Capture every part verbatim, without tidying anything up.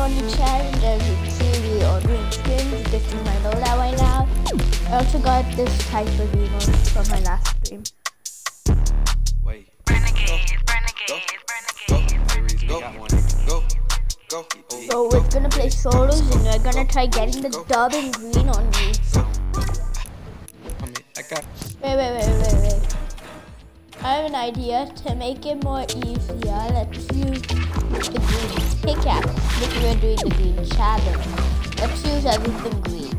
only challenge, as you can see, we are doing skins, just you might know that right now. I also got this type of emote from my last stream. Wait. Renegade, renegade, renegade. Go, go, go, go. So we're gonna play solos and we're gonna try getting the dub in green on me. Wait, wait, wait, wait, wait. I have an idea to make it more easier. Let's use the green pickaxe if we're doing the green challenge. Let's use everything green.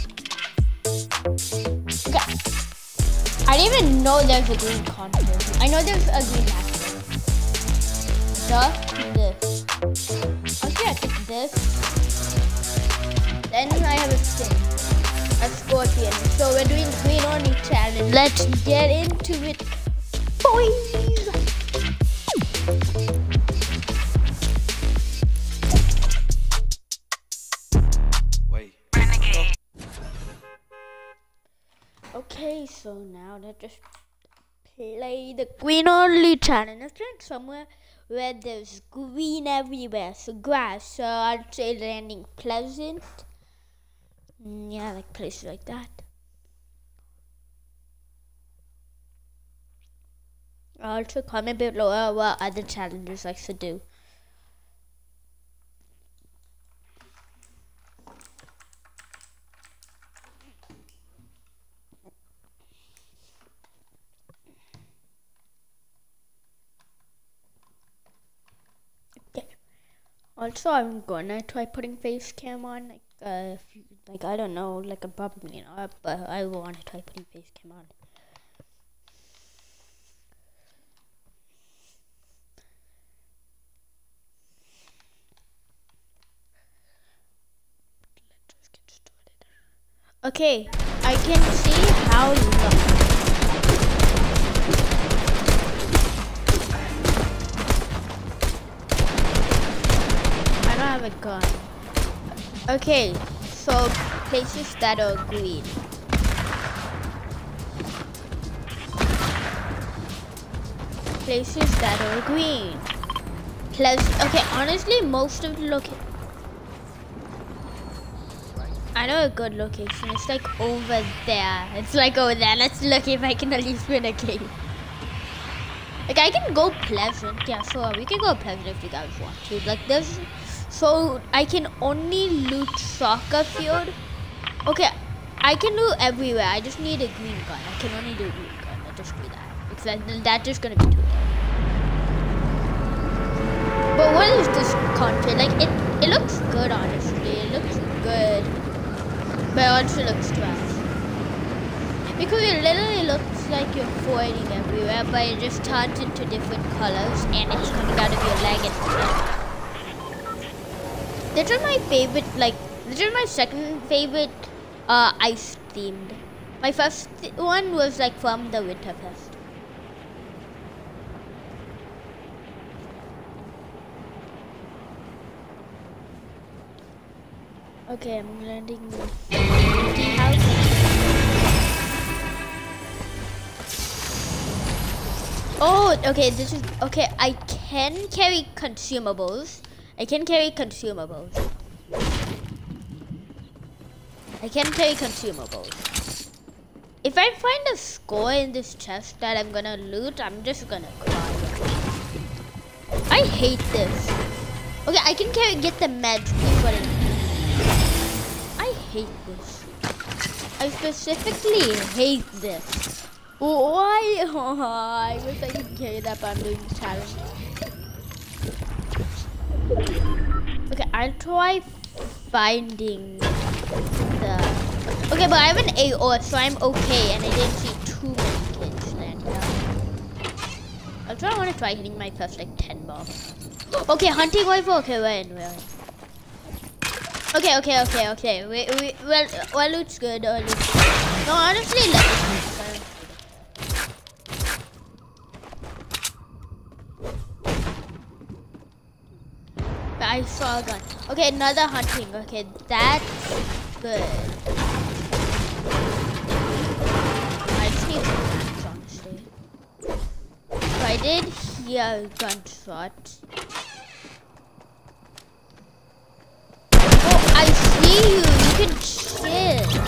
Okay. I didn't even know there's a green content. I know there's a green action. Just this. Okay, I pick this. Then I have a skin. A scorpion. So we're doing green only challenge. Let's get into it, boys. Wait. Okay, so now let's just play the green only challenge. Let's try somewhere where there's green everywhere. So grass. So I'll say landing Pleasant. Yeah, like places like that. Also comment below what other challenges I should do. Okay. Also, I'm gonna try putting face cam on. Like, uh, if you, like I don't know, like I'm probably not, but I want to try putting face cam on. Okay, I can see how you look. I don't have a gun. Okay, so places that are green. Places that are green. Plus, okay, honestly, most of the locations. I know a good location. It's like over there. It's like over there. Let's look if I can at least win a game. Like I can go Pleasant. Yeah, sure. We can go Pleasant if you guys want to. Like this. So I can only loot soccer field. Okay, I can loot everywhere. I just need a green gun. I can only do a green gun. I'll just do that. Because that, that's just gonna be too hard. But what is this content? Like it, it looks good. Honestly, it looks good. But it also looks trash. Because it literally looks like you're fighting everywhere, but it just turns into different colors and it's coming out of your leg and stuff. This is my favorite, like, this is my second favorite uh, ice themed. My first th one was like from the Winterfest. Okay, I'm landing the tea house. Oh, okay, this is, okay, I can carry consumables. I can carry consumables. I can carry consumables. If I find a score in this chest that I'm gonna loot, I'm just gonna cry. I hate this. Okay, I can carry, get the meds, please put it in. I hate this. I specifically hate this. Why? Oh, I wish I could carry that, but I'm doing the challenge. Okay, I'll try finding the... Okay, but I have an A O, so I'm okay, and I didn't see too many kids land here. I'll try, I want to try hitting my first, like, ten bombs. Okay, hunting rifle. Okay, we're in, we're in. Okay, okay, okay, okay. We, we, well, well, loot's good. Well, loot's good. No, honestly, let's I saw a gun. Okay, another hunting. Okay, that's good. I just need some guns, honestly. So I did hear a gunshot. see you. You can chill.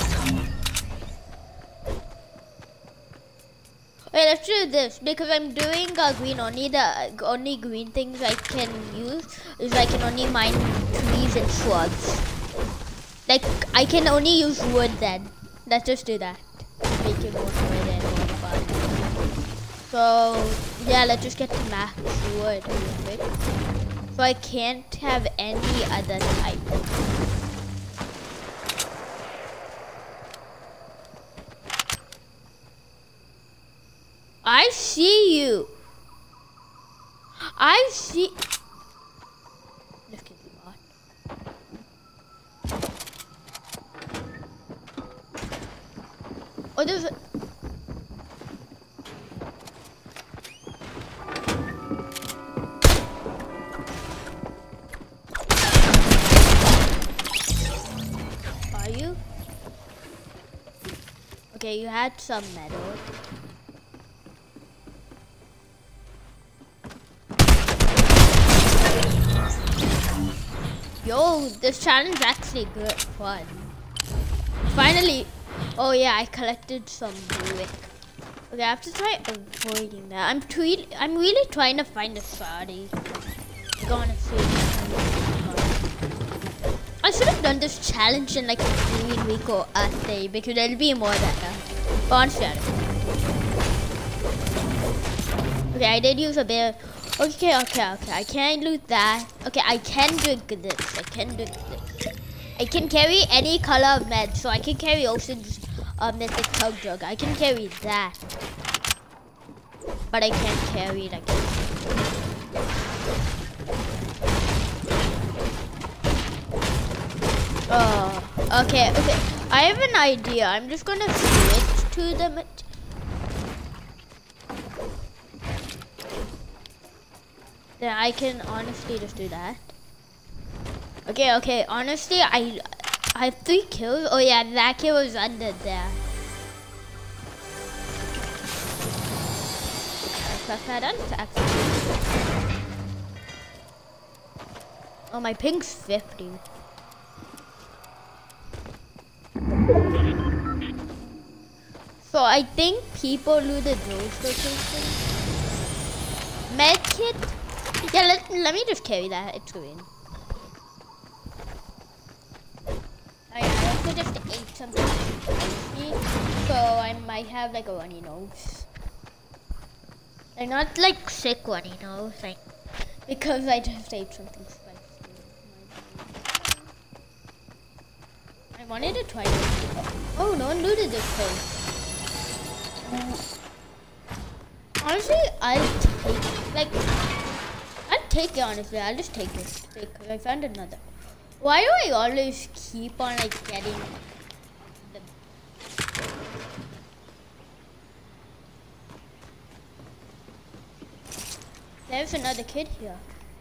Wait, let's do this because I'm doing uh, green. Only the only green things I can use is I can only mine trees and shrubs. Like I can only use wood then. Let's just do that. Make it more wood and more fun. So yeah, let's just get to max wood real quick. So I can't have any other type. I see you. I see. Look at the bot. Oh, there's a... Are you? Okay, you had some metal. Yo, this challenge is actually good fun. Finally, oh yeah, I collected some brick. Okay, I have to try avoiding that. I'm tweet. I'm really trying to find a Saudi. Go on a I should have done this challenge in like a green week or Earth Day because it'll be more better. But honestly, I don't know. Okay, I did use a bit. Okay, okay, okay. I can't do that. Okay, I can drink this. I can drink this. I can carry any color of med, so I can carry Ocean's uh, Mythic Tug Jug. I can carry that. But I can't carry it again. Oh, okay, okay. I have an idea. I'm just gonna switch to the... Then I can honestly just do that. Okay, okay. Honestly, I I have three kills. Oh yeah, that kill was under there. I press that on Oh, my ping's fifty. So I think people do the ghost location. Medkit. Yeah, let, let me just carry that. It's green. Oh yeah, I also just ate something spicy, so I might have like a runny nose. Like not like sick runny nose, like because I just ate something spicy. I wanted to try it. Oh, no one looted this place. Honestly, I'll take like. I'll take it honestly, I'll just take it. Take, I found another. Why do I always keep on like getting the... There's another kid here.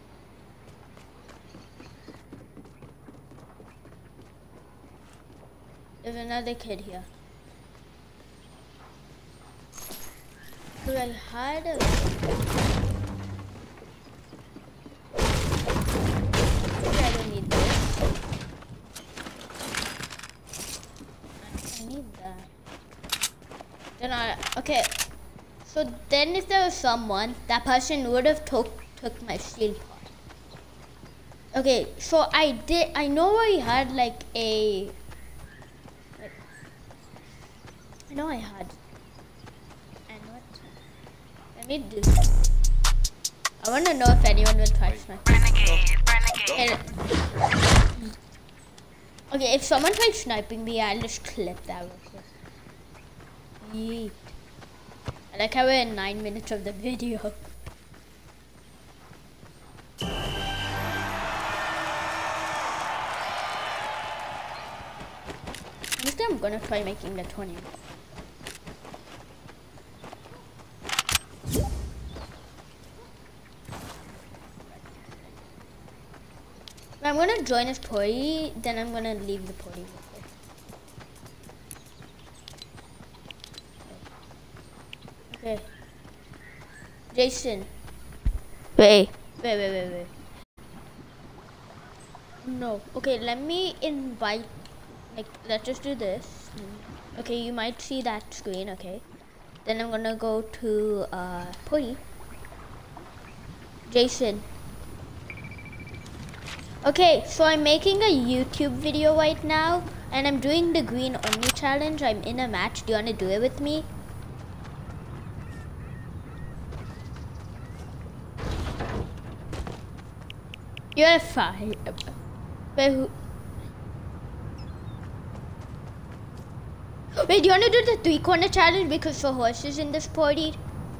There's another kid here. So I had a... Then I, okay, so then if there was someone, that person would have took took my shield pot. Okay, so I did, I know I had like a, like, I know I had, and what, let me do, I want to know if anyone will try to snipe me. Renegade, renegade. Okay, if someone tries sniping me, I'll just clip that real quick. Yeet. I like how we're in nine minutes of the video. Next time I'm gonna try making the twenty. I'm gonna join this party, then I'm gonna leave the party. Okay. Jason. Wait. Wait, wait, wait, wait. No. Okay, let me invite. Like, let's just do this. Okay, you might see that screen. Okay. Then I'm gonna go to uh, Puri. Jason. Okay, so I'm making a YouTube video right now, and I'm doing the green only challenge. I'm in a match. Do you wanna do it with me? You're fine. Wait, who? Wait, do you wanna do the three corner challenge because for horses in this party?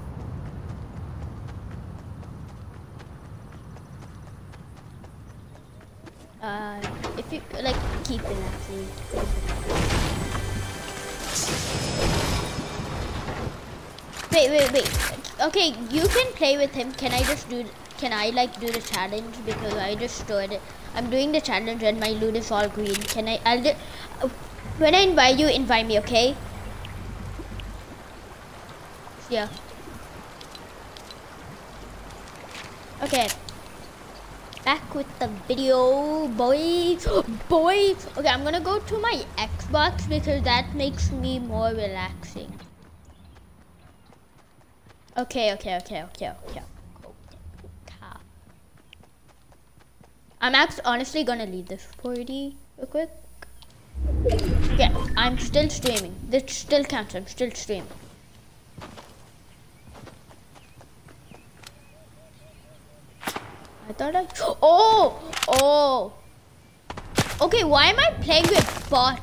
Uh, if you like, keep it actually. Wait, wait, wait. Okay, you can play with him. Can I just do? Can I like do the challenge because I just stored it. I'm doing the challenge and my loot is all green. Can I? I'll do. Uh, when I invite you, invite me, okay? Yeah. Okay. Back with the video, boys. Boys. Okay, I'm gonna go to my Xbox because that makes me more relaxing. Okay, okay, okay, okay, okay. I'm actually honestly gonna leave this party real quick. Yeah, I'm still streaming. This still counts. I'm still streaming. I thought I. Oh, oh. Okay, why am I playing with bots?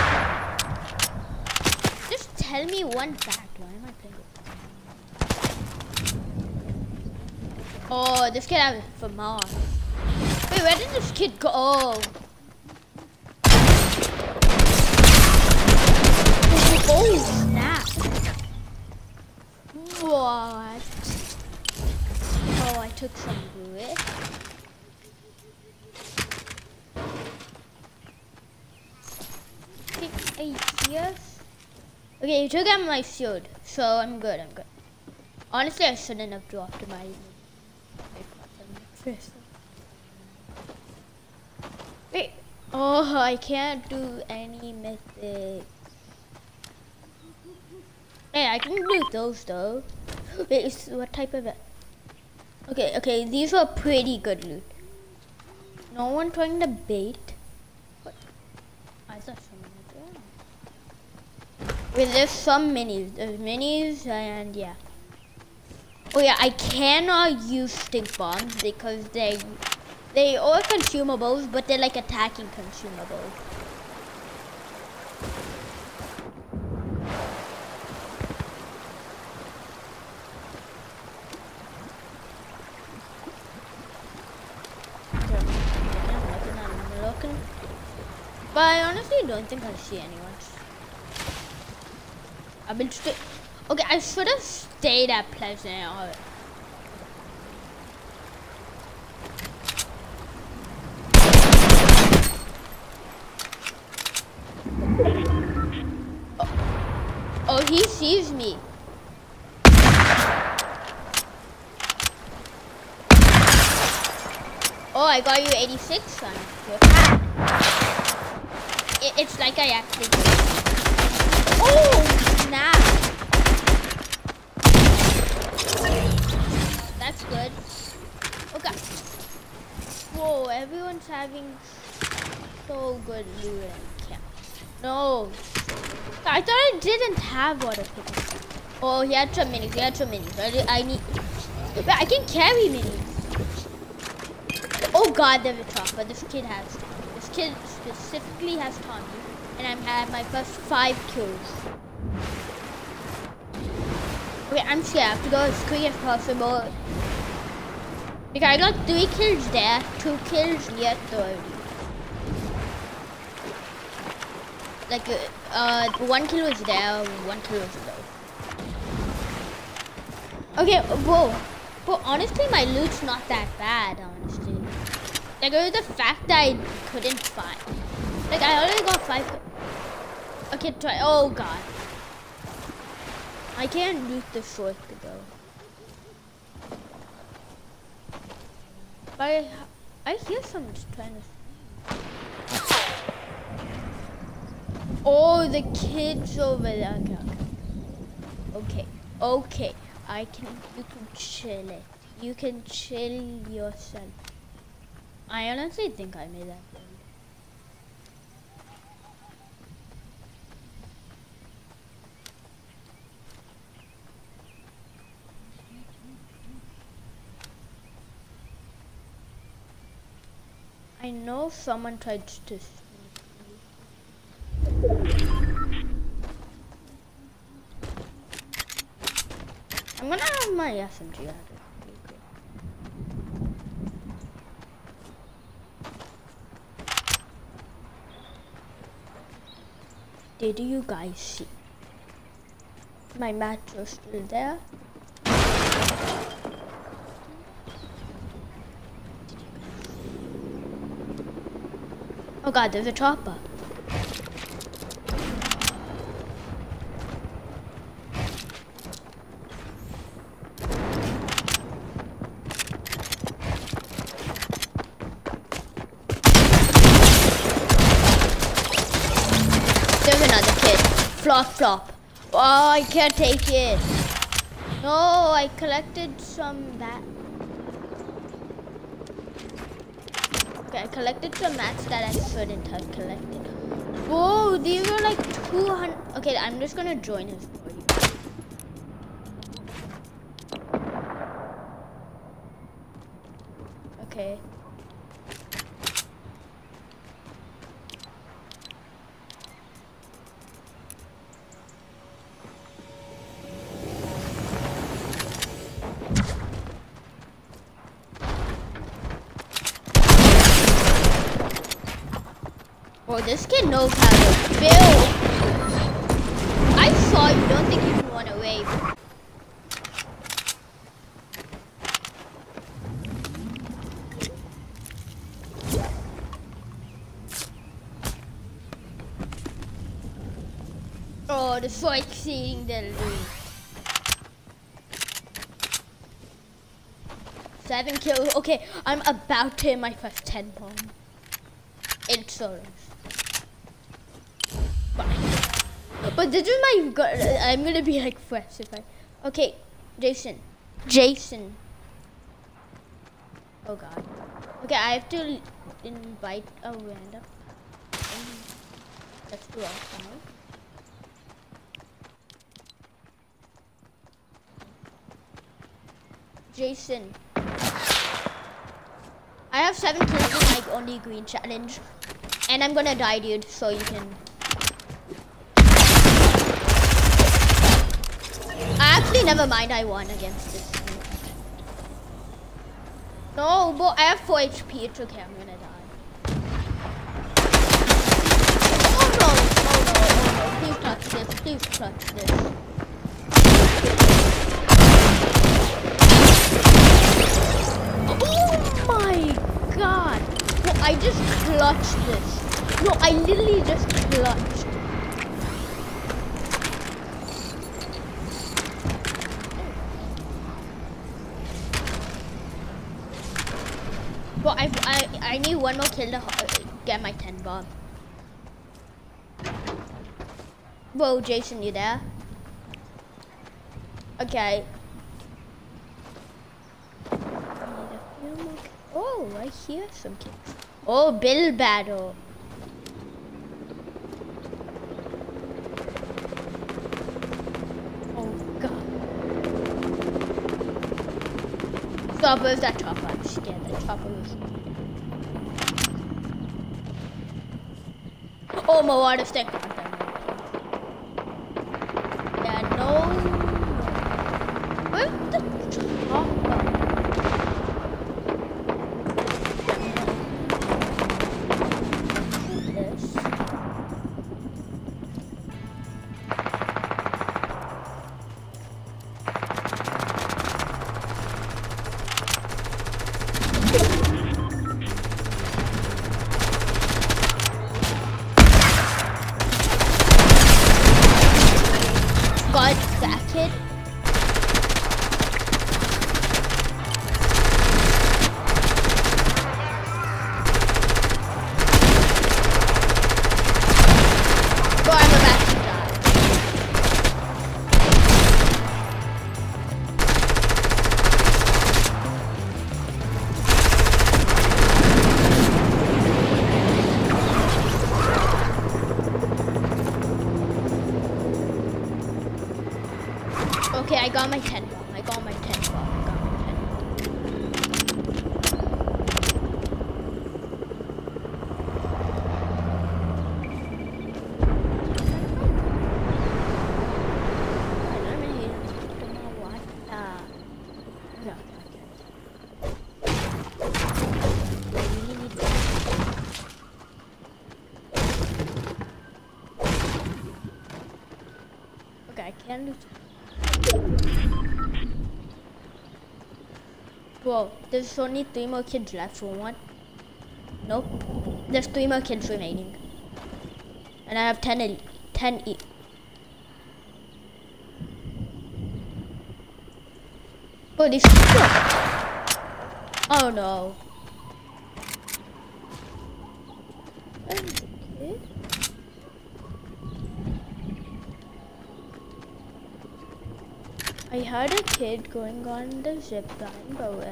Just tell me one fact. Why am I playing with? Oh, this kid has it for Mars. Wait, where did this kid go? Oh. Oh, snap. What? Oh, I took some grit. Okay, yes. Okay, you took out my shield, so I'm good, I'm good. Honestly, I shouldn't have dropped my... Wait. Oh, I can't do any mythics. Hey, I can do those though. Wait, what type of it? Okay, okay, these are pretty good loot. No one trying to bait. What? I saw someone there. Wait, there's some minis. There's minis and yeah. Oh yeah, I cannot use stink bombs because they they are consumables, but they're like attacking consumables. But I honestly don't think I'll see anyone. I've been st- Okay, I should have stayed at Pleasant. Or oh. Oh, he sees me. Oh, I got you eighty-six, son. It, it's like I actually did. Oh, snap. That's good. Okay. Whoa, everyone's having so good loot. No. I thought I didn't have water pickers. Oh, he had some minis. He had some minis. I, I need... But I can carry minis. Oh god, there's a chopper. This kid has... This kid specifically has Tommy. And I'm at my first five kills. Okay, I'm scared. I have to go as quick as possible. Because I got three kills there, two kills here, thirty. Like, uh, one kill was there, one kill was there. Okay, whoa. Well, honestly, my loot's not that bad, honestly. Like, it was the fact that I couldn't find. Like, I already got five. Okay, try. Oh, God. I can't loot the short though. But I, I hear someone trying to. Oh, the kids over there. Okay, okay, okay. I can. You can chill it. You can chill yourself. I honestly think I made that build. I know someone tried to. I'm gonna have my S M G out. Did you guys see? My match was still there. Oh god, there's a chopper. There's another kid. Flop, flop. Oh, I can't take it. No, I collected some that. Okay, I collected some mats that I shouldn't have collected. Whoa, these are like two hundred. Okay, I'm just gonna join his party. Okay. Oh, this kid knows how to build. I saw you. Don't think you can run away. Oh, the so exceeding the loot. Seven kills. Okay, I'm about to hit my first ten bomb. In solos. But this is my. I'm gonna be like fresh if I. Okay, Jason. Jason. Oh god. Okay, I have to invite a random. Let's do our channel. Jason. I have seven kills in my only green challenge. And I'm gonna die, dude, so you can. Actually, never mind, I won against this. No, but I have four H P, it's okay, I'm gonna die. Oh no, oh no, oh no, please touch this, please touch this. Oh my god! No, I just clutched this. No, I literally just clutched. But I, I, I need one more kill to get my ten bomb. Whoa, Jason, you there? Okay. Oh, I hear some kids. Oh, Bill battle. Oh god. Stop, where's that chopper? I'm scared that chopper was. Oh my water stick. Yeah, no. Where's the chopper? I got my ten bomb. I got my ten bomb. I got my ten Okay, I can't lose. Whoa, there's only three more kids left for one. Nope, there's three more kids remaining. And I have ten, ten e. Oh, these Oh no. Okay. I heard a kid going on the zip line, but where?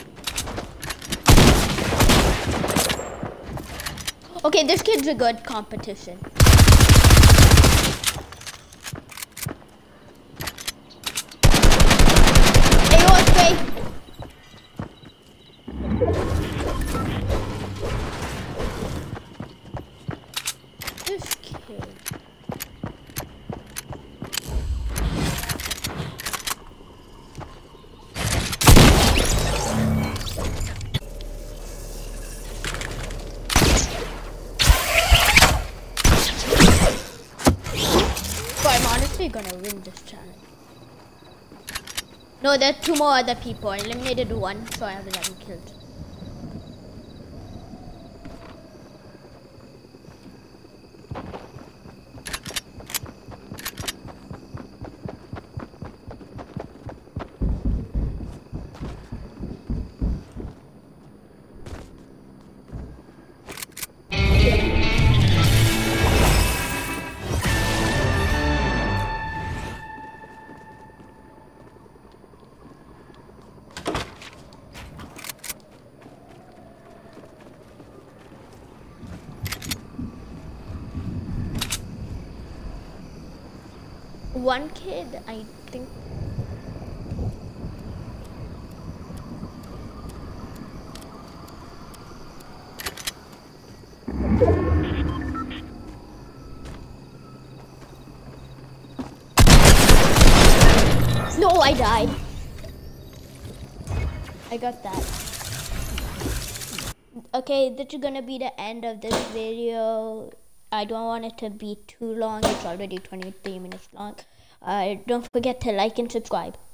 Okay, this kid's a good competition. Hey, what's great? This kid. Gonna win this challenge. No, there are two more other people. I eliminated one, so I have eleven kills. One kid, I think. No, I died. I got that. Okay, this is gonna be the end of this video. I don't want it to be too long. It's already twenty-three minutes long. Uh, don't forget to like and subscribe.